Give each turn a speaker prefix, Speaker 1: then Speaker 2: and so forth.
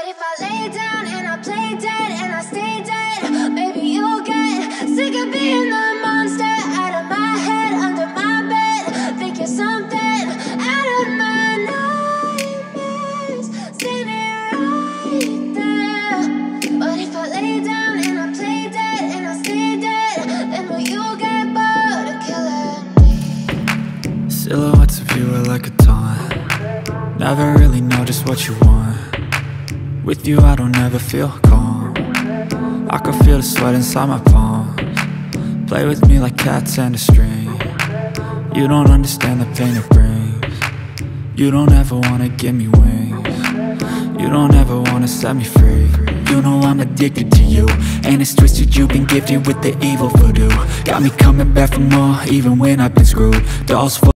Speaker 1: But if I lay down and I play dead and I stay dead, maybe you'll get sick of being the monster out of my head, under my bed. Think you're something out of my nightmares, standing right there. But if I lay down and I play dead and I stay dead, then will you get bored of killing me?
Speaker 2: Silhouettes of you are like a taunt. Never really know just what you want. With you I don't ever feel calm. I can feel the sweat inside my palms. Play with me like cats and a string. You don't understand the pain it brings. You don't ever wanna give me wings. You don't ever wanna set me free. You know I'm addicted to you, and it's twisted, you've been gifted with the evil voodoo. Got me coming back for more, even when I've been screwed. Dolls full